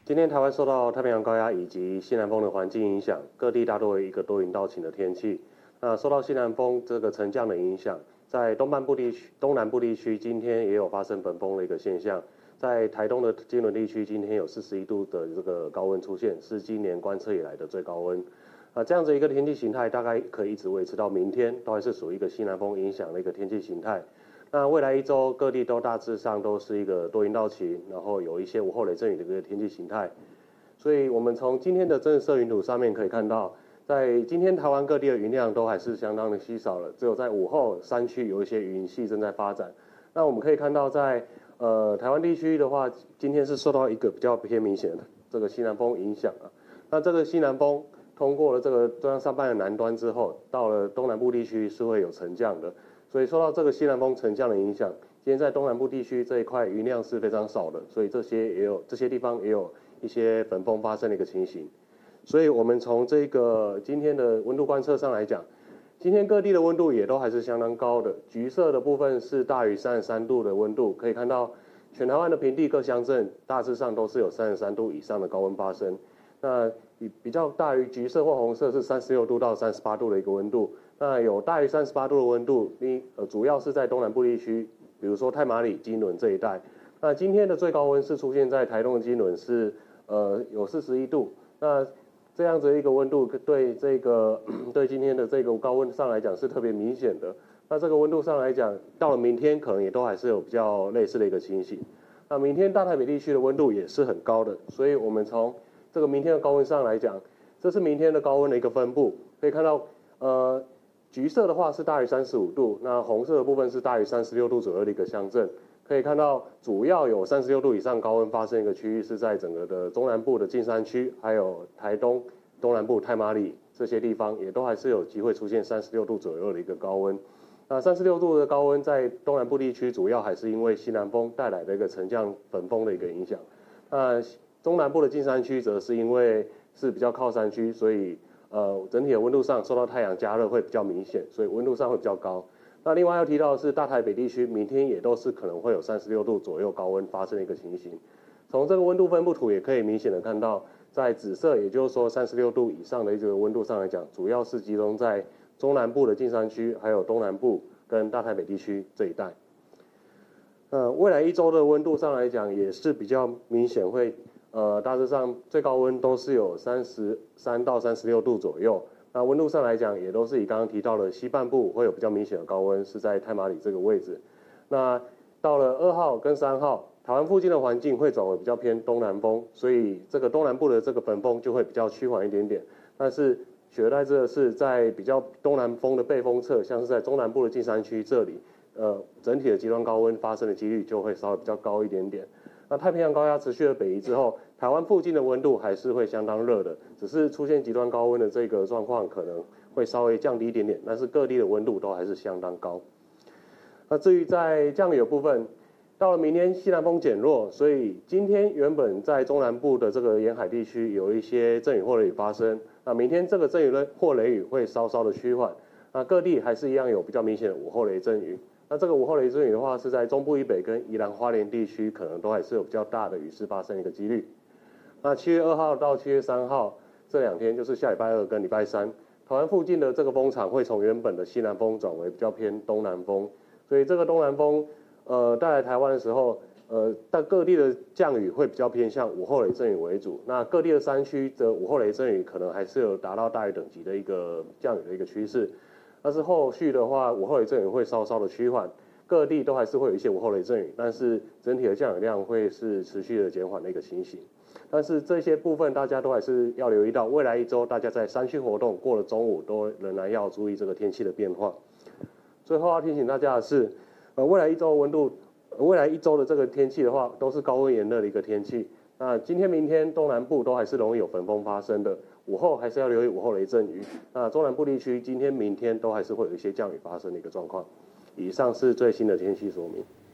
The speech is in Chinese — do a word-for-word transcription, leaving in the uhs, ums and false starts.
今天台湾受到太平洋高压以及西南风的环境影响，各地大多为一个多云到晴的天气。那受到西南风这个沉降的影响，在东半部地区、东南部地区今天也有发生本风的一个现象。在台东的金轮地区，今天有四十一度的这个高温出现，是今年观测以来的最高温。啊，这样子一个天气形态，大概可以一直维持到明天，都还是属于一个西南风影响的一个天气形态。那未来一周各地都大致上都是一个多云到晴，然后有一些午后雷阵雨的一个天气形态。所以我们从今天的真实摄云图上面可以看到，在今天台湾各地的云量都还是相当的稀少了，只有在午后山区有一些云系正在发展。那我们可以看到在呃台湾地区的话，今天是受到一个比较偏明显的这个西南风影响啊。那这个西南风通过了这个中央山脉的南端之后，到了东南部地区是会有沉降的。所以受到这个西南风沉降的影响，今天在东南部地区这一块云量是非常少的，所以这些也有这些地方也有一些粉风发生的一个情形。所以我们从这个今天的温度观测上来讲，今天各地的温度也都还是相当高的，橘色的部分是大于三十三度的温度，可以看到全台湾的平地各乡镇大致上都是有三十三度以上的高温发生。那比较大于橘色或红色是三十六度到三十八度的一个温度。那有大于三十八度的温度，你呃主要是在东南部地区，比如说太麻里、金轮这一带。那今天的最高温是出现在台东的金轮是呃有四十一度。那这样子一个温度对这个对今天的这个高温上来讲是特别明显的。那这个温度上来讲，到了明天可能也都还是有比较类似的一个情形。那明天大台北地区的温度也是很高的，所以我们从这个明天的高温上来讲，这是明天的高温的一个分布，可以看到呃。橘色的话是大于三十五度，那红色的部分是大于三十六度左右的一个乡镇，可以看到主要有三十六度以上高温发生一个区域是在整个的中南部的金山区，还有台东东南部太麻里这些地方，也都还是有机会出现三十六度左右的一个高温。那三十六度的高温在东南部地区，主要还是因为西南风带来的一个沉降粉风的一个影响。那中南部的金山区则是因为是比较靠山区，所以呃，整体的温度上受到太阳加热会比较明显，所以温度上会比较高。那另外要提到的是，大台北地区明天也都是可能会有三十六度左右高温发生的一个情形。从这个温度分布图也可以明显的看到，在紫色，也就是说三十六度以上的这个温度上来讲，主要是集中在中南部的金山区，还有东南部跟大台北地区这一带。呃，未来一周的温度上来讲，也是比较明显会。呃，大致上最高温都是有三十三到三十六度左右。那温度上来讲，也都是以刚刚提到的西半部会有比较明显的高温，是在太麻里这个位置。那到了二号跟三号，台湾附近的环境会转为比较偏东南风，所以这个东南部的这个本风就会比较趋缓一点点。但是取而代之的是，在比较东南风的背风侧，像是在中南部的金山区这里，呃，整体的极端高温发生的几率就会稍微比较高一点点。那太平洋高压持续的北移之后，台湾附近的温度还是会相当热的，只是出现极端高温的这个状况可能会稍微降低一点点，但是各地的温度都还是相当高。那至于在降雨的部分，到了明天西南风减弱，所以今天原本在中南部的这个沿海地区有一些阵雨或雷雨发生，那明天这个阵雨或雷雨会稍稍的趋缓，那各地还是一样有比较明显的午后雷阵雨。那这个午后雷阵雨的话，是在中部以北跟宜兰花莲地区，可能都还是有比较大的雨势发生的一个几率。那七月二号到七月三号这两天，就是下礼拜二跟礼拜三，台湾附近的这个风场会从原本的西南风转为比较偏东南风，所以这个东南风呃带来台湾的时候，呃但各地的降雨会比较偏向午后雷阵雨为主。那各地的山区的午后雷阵雨可能还是有达到大雨等级的一个降雨的一个趋势。但是后续的话，午后雷阵雨会稍稍的趋缓，各地都还是会有一些午后雷阵雨，但是整体的降雨量会是持续的减缓的一个情形。但是这些部分大家都还是要留意到，未来一周大家在山区活动过了中午，都仍然要注意这个天气的变化。最后要提醒大家的是，呃，未来一周温度，呃、未来一周的这个天气的话，都是高温炎热的一个天气。那今天、明天东南部都还是容易有粉风发生的，午后还是要留意午后雷阵雨。那中南部地区今天、明天都还是会有一些降雨发生的一个状况。以上是最新的天气说明。